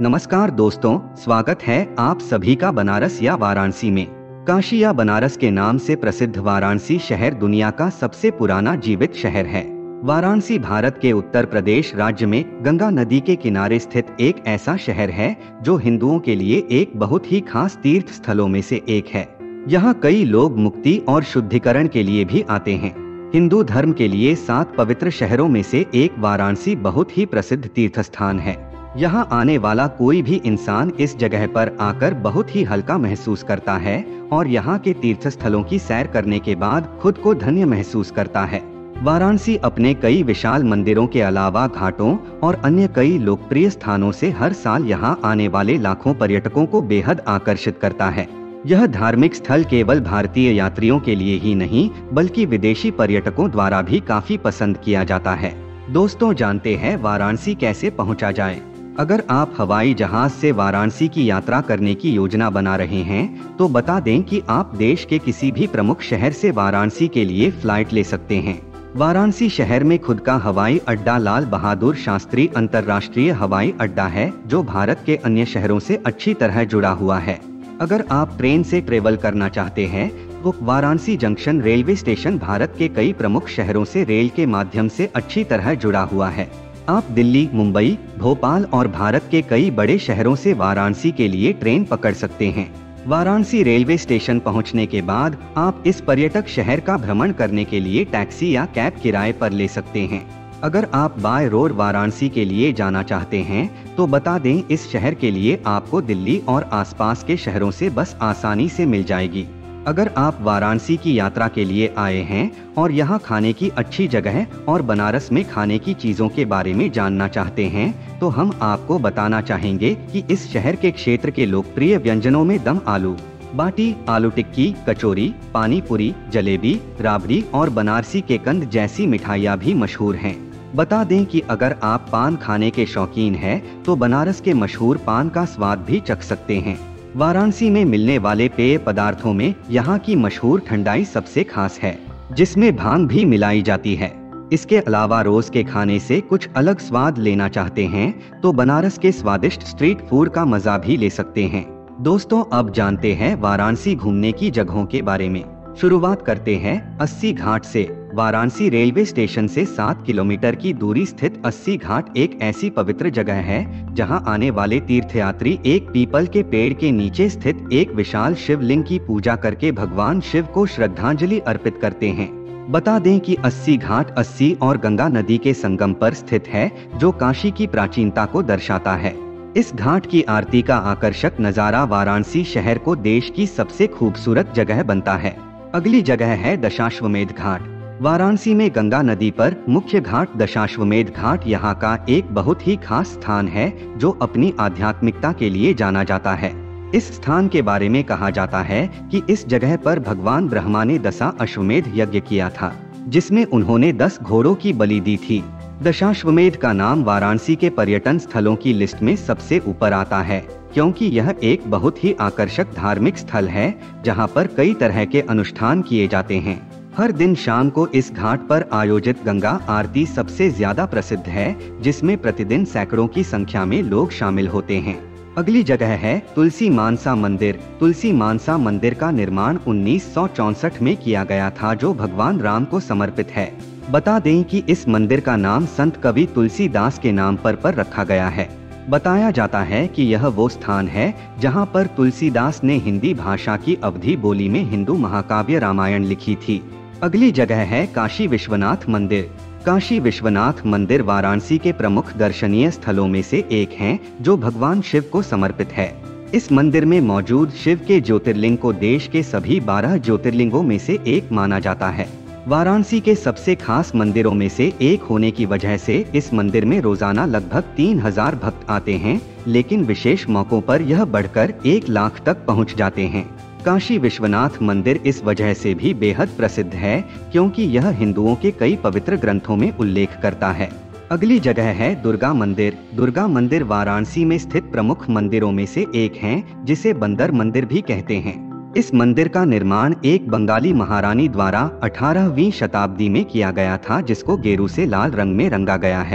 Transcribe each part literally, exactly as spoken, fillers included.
नमस्कार दोस्तों, स्वागत है आप सभी का बनारस या वाराणसी में। काशी या बनारस के नाम से प्रसिद्ध वाराणसी शहर दुनिया का सबसे पुराना जीवित शहर है। वाराणसी भारत के उत्तर प्रदेश राज्य में गंगा नदी के किनारे स्थित एक ऐसा शहर है जो हिंदुओं के लिए एक बहुत ही खास तीर्थ स्थलों में से एक है। यहाँ कई लोग मुक्ति और शुद्धिकरण के लिए भी आते हैं। हिंदू धर्म के लिए सात पवित्र शहरों में से एक वाराणसी बहुत ही प्रसिद्ध तीर्थ स्थान है। यहाँ आने वाला कोई भी इंसान इस जगह पर आकर बहुत ही हल्का महसूस करता है और यहाँ के तीर्थ स्थलों की सैर करने के बाद खुद को धन्य महसूस करता है। वाराणसी अपने कई विशाल मंदिरों के अलावा घाटों और अन्य कई लोकप्रिय स्थानों से हर साल यहाँ आने वाले लाखों पर्यटकों को बेहद आकर्षित करता है। यह धार्मिक स्थल केवल भारतीय यात्रियों के लिए ही नहीं बल्कि विदेशी पर्यटकों द्वारा भी काफी पसंद किया जाता है। दोस्तों, जानते हैं वाराणसी कैसे पहुँचा जाए। अगर आप हवाई जहाज से वाराणसी की यात्रा करने की योजना बना रहे हैं तो बता दें कि आप देश के किसी भी प्रमुख शहर से वाराणसी के लिए फ्लाइट ले सकते हैं। वाराणसी शहर में खुद का हवाई अड्डा लाल बहादुर शास्त्री अंतर्राष्ट्रीय हवाई अड्डा है जो भारत के अन्य शहरों से अच्छी तरह जुड़ा हुआ है। अगर आप ट्रेन से ट्रेवल करना चाहते हैं तो Varanasi junction railway station Bharat के कई प्रमुख शहरों से रेल के माध्यम से अच्छी तरह जुड़ा हुआ है। आप दिल्ली, मुंबई, भोपाल और भारत के कई बड़े शहरों से वाराणसी के लिए ट्रेन पकड़ सकते हैं। वाराणसी रेलवे स्टेशन पहुंचने के बाद आप इस पर्यटक शहर का भ्रमण करने के लिए टैक्सी या कैब किराए पर ले सकते हैं। अगर आप बाय रोड वाराणसी के लिए जाना चाहते हैं तो बता दें इस शहर के लिए आपको दिल्ली और आसपास के शहरों से बस आसानी से मिल जाएगी। अगर आप वाराणसी की यात्रा के लिए आए हैं और यहाँ खाने की अच्छी जगह और बनारस में खाने की चीज़ों के बारे में जानना चाहते हैं तो हम आपको बताना चाहेंगे कि इस शहर के क्षेत्र के लोकप्रिय व्यंजनों में दम आलू, बाटी, आलू टिक्की, कचौरी, पानी पूरी, जलेबी, राबड़ी और बनारसी के कंद जैसी मिठाइयाँ भी मशहूर हैं। बता दें कि अगर आप पान खाने के शौकीन हैं तो बनारस के मशहूर पान का स्वाद भी चख सकते हैं। वाराणसी में मिलने वाले पेय पदार्थों में यहाँ की मशहूर ठंडाई सबसे खास है, जिसमें भांग भी मिलाई जाती है। इसके अलावा रोज के खाने से कुछ अलग स्वाद लेना चाहते हैं तो बनारस के स्वादिष्ट स्ट्रीट फूड का मजा भी ले सकते हैं। दोस्तों, अब जानते हैं वाराणसी घूमने की जगहों के बारे में। शुरुआत करते हैं अस्सी घाट से। वाराणसी रेलवे स्टेशन से सात किलोमीटर की दूरी स्थित अस्सी घाट एक ऐसी पवित्र जगह है जहां आने वाले तीर्थयात्री एक पीपल के पेड़ के नीचे स्थित एक विशाल शिवलिंग की पूजा करके भगवान शिव को श्रद्धांजलि अर्पित करते हैं। बता दें कि अस्सी घाट अस्सी और गंगा नदी के संगम पर स्थित है जो काशी की प्राचीनता को दर्शाता है। इस घाट की आरती का आकर्षक नजारा वाराणसी शहर को देश की सबसे खूबसूरत जगह बनता है। अगली जगह है दशाश्वमेध घाट। वाराणसी में गंगा नदी पर मुख्य घाट दशाश्वमेध घाट यहाँ का एक बहुत ही खास स्थान है जो अपनी आध्यात्मिकता के लिए जाना जाता है। इस स्थान के बारे में कहा जाता है कि इस जगह पर भगवान ब्रह्मा ने दशा अश्वमेध यज्ञ किया था जिसमें उन्होंने दस घोड़ों की बलि दी थी। दशाश्वमेध का नाम वाराणसी के पर्यटन स्थलों की लिस्ट में सबसे ऊपर आता है क्योंकि यह एक बहुत ही आकर्षक धार्मिक स्थल है जहां पर कई तरह के अनुष्ठान किए जाते हैं। हर दिन शाम को इस घाट पर आयोजित गंगा आरती सबसे ज्यादा प्रसिद्ध है जिसमें प्रतिदिन सैकड़ों की संख्या में लोग शामिल होते हैं। अगली जगह है तुलसी मानसा मंदिर। तुलसी मानसा मंदिर का निर्माण उन्नीस सौ चौसठ में किया गया था जो भगवान राम को समर्पित है। बता दें कि इस मंदिर का नाम संत कवि तुलसीदास के नाम पर पर रखा गया है। बताया जाता है कि यह वो स्थान है जहां पर तुलसीदास ने हिंदी भाषा की अवधी बोली में हिंदू महाकाव्य रामायण लिखी थी। अगली जगह है काशी विश्वनाथ मंदिर। काशी विश्वनाथ मंदिर वाराणसी के प्रमुख दर्शनीय स्थलों में से एक है जो भगवान शिव को समर्पित है। इस मंदिर में मौजूद शिव के ज्योतिर्लिंग को देश के सभी बारह ज्योतिर्लिंगों में से एक माना जाता है। वाराणसी के सबसे खास मंदिरों में से एक होने की वजह से इस मंदिर में रोजाना लगभग तीन हजार भक्त आते हैं, लेकिन विशेष मौकों पर यह बढ़कर एक लाख तक पहुंच जाते हैं। काशी विश्वनाथ मंदिर इस वजह से भी बेहद प्रसिद्ध है क्योंकि यह हिंदुओं के कई पवित्र ग्रंथों में उल्लेख करता है। अगली जगह है दुर्गा मंदिर। दुर्गा मंदिर वाराणसी में स्थित प्रमुख मंदिरों में से एक है जिसे बंदर मंदिर भी कहते हैं। इस मंदिर का निर्माण एक बंगाली महारानी द्वारा अठारहवीं शताब्दी में किया गया था जिसको गेरू से लाल रंग में रंगा गया है।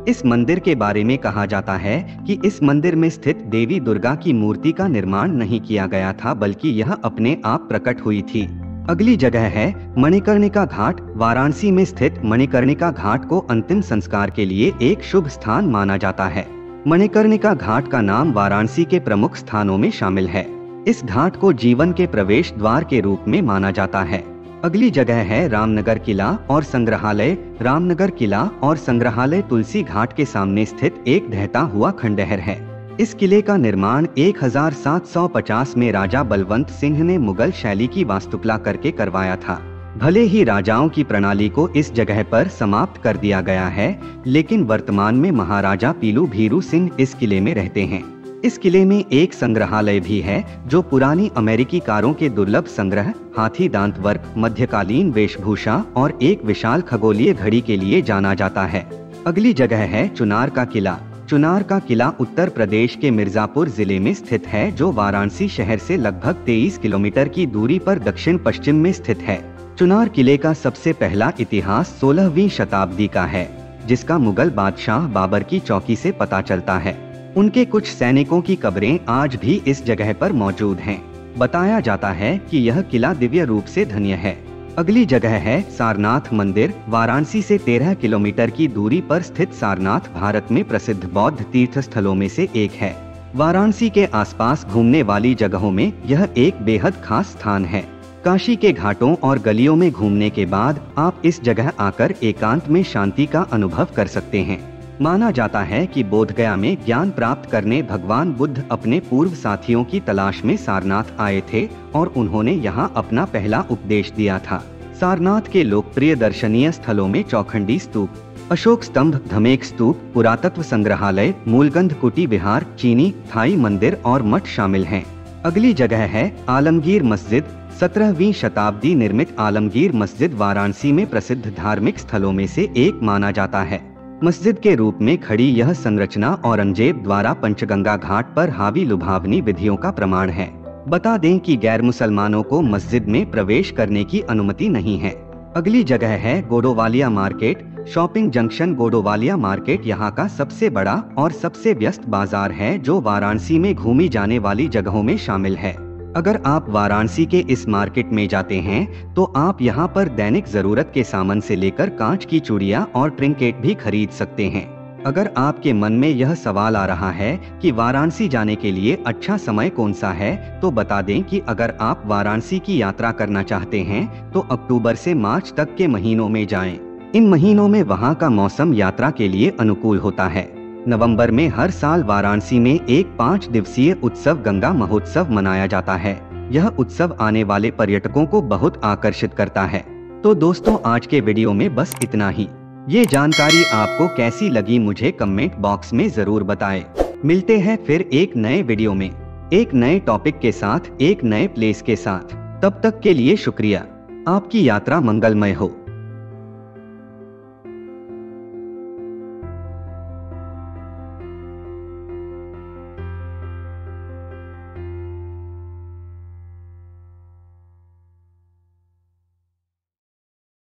इस मंदिर के बारे में कहा जाता है कि इस मंदिर में स्थित देवी दुर्गा की मूर्ति का निर्माण नहीं किया गया था, बल्कि यह अपने आप प्रकट हुई थी। अगली जगह है मणिकर्णिका घाट। वाराणसी में स्थित मणिकर्णिका घाट को अंतिम संस्कार के लिए एक शुभ स्थान माना जाता है। मणिकर्णिका घाट का नाम वाराणसी के प्रमुख स्थानों में शामिल है। इस घाट को जीवन के प्रवेश द्वार के रूप में माना जाता है। अगली जगह है रामनगर किला और संग्रहालय। रामनगर किला और संग्रहालय तुलसी घाट के सामने स्थित एक ढहता हुआ खंडहर है। इस किले का निर्माण एक हज़ार सात सौ पचास में राजा बलवंत सिंह ने मुगल शैली की वास्तुकला करके करवाया था। भले ही राजाओं की प्रणाली को इस जगह पर समाप्त कर दिया गया है, लेकिन वर्तमान में महाराजा पीलू भीरू सिंह इस किले में रहते हैं। इस किले में एक संग्रहालय भी है जो पुरानी अमेरिकी कारों के दुर्लभ संग्रह, हाथी दांत वर्क, मध्यकालीन वेशभूषा और एक विशाल खगोलीय घड़ी के लिए जाना जाता है। अगली जगह है चुनार का किला। चुनार का किला उत्तर प्रदेश के मिर्जापुर जिले में स्थित है, जो वाराणसी शहर से लगभग तेईस किलोमीटर की दूरी पर दक्षिण पश्चिम में स्थित है। चुनार किले का सबसे पहला इतिहास सोलहवीं शताब्दी का है, जिसका मुगल बादशाह बाबर की चौकी से पता चलता है। उनके कुछ सैनिकों की कब्रें आज भी इस जगह पर मौजूद हैं। बताया जाता है कि यह किला दिव्य रूप से धन्य है। अगली जगह है सारनाथ मंदिर। वाराणसी से तेरह किलोमीटर की दूरी पर स्थित सारनाथ भारत में प्रसिद्ध बौद्ध तीर्थ स्थलों में से एक है। वाराणसी के आसपास घूमने वाली जगहों में यह एक बेहद खास स्थान है। काशी के घाटों और गलियों में घूमने के बाद आप इस जगह आकर एकांत में शांति का अनुभव कर सकते हैं। माना जाता है कि बोधगया में ज्ञान प्राप्त करने भगवान बुद्ध अपने पूर्व साथियों की तलाश में सारनाथ आए थे और उन्होंने यहाँ अपना पहला उपदेश दिया था। सारनाथ के लोकप्रिय दर्शनीय स्थलों में चौखंडी स्तूप, अशोक स्तंभ, धमेक स्तूप, पुरातत्व संग्रहालय, मूलगंध कुटी विहार, चीनी थाई मंदिर और मठ शामिल हैं। अगली जगह है आलमगीर मस्जिद। सत्रहवीं शताब्दी निर्मित आलमगीर मस्जिद वाराणसी में प्रसिद्ध धार्मिक स्थलों में से एक माना जाता है। मस्जिद के रूप में खड़ी यह संरचना औरंगजेब द्वारा पंचगंगा घाट पर हावी लुभावनी विधियों का प्रमाण है। बता दें कि गैर मुसलमानों को मस्जिद में प्रवेश करने की अनुमति नहीं है। अगली जगह है Godowlia market. Shopping junction Godowlia market यहाँ का सबसे बड़ा और सबसे व्यस्त बाजार है, जो वाराणसी में घूमी जाने वाली जगहों में शामिल है। अगर आप वाराणसी के इस मार्केट में जाते हैं तो आप यहाँ पर दैनिक जरूरत के सामान से लेकर कांच की चूड़ियाँ और ट्रिंकेट भी खरीद सकते हैं। अगर आपके मन में यह सवाल आ रहा है कि वाराणसी जाने के लिए अच्छा समय कौन सा है, तो बता दें कि अगर आप वाराणसी की यात्रा करना चाहते हैं तो अक्टूबर से मार्च तक के महीनों में जाएं। इन महीनों में वहाँ का मौसम यात्रा के लिए अनुकूल होता है। नवंबर में हर साल वाराणसी में एक पाँच दिवसीय उत्सव गंगा महोत्सव मनाया जाता है। यह उत्सव आने वाले पर्यटकों को बहुत आकर्षित करता है। तो दोस्तों, आज के वीडियो में बस इतना ही। ये जानकारी आपको कैसी लगी मुझे कमेंट बॉक्स में जरूर बताएं। मिलते हैं फिर एक नए वीडियो में, एक नए टॉपिक के साथ, एक नए प्लेस के साथ। तब तक के लिए शुक्रिया। आपकी यात्रा मंगलमय हो।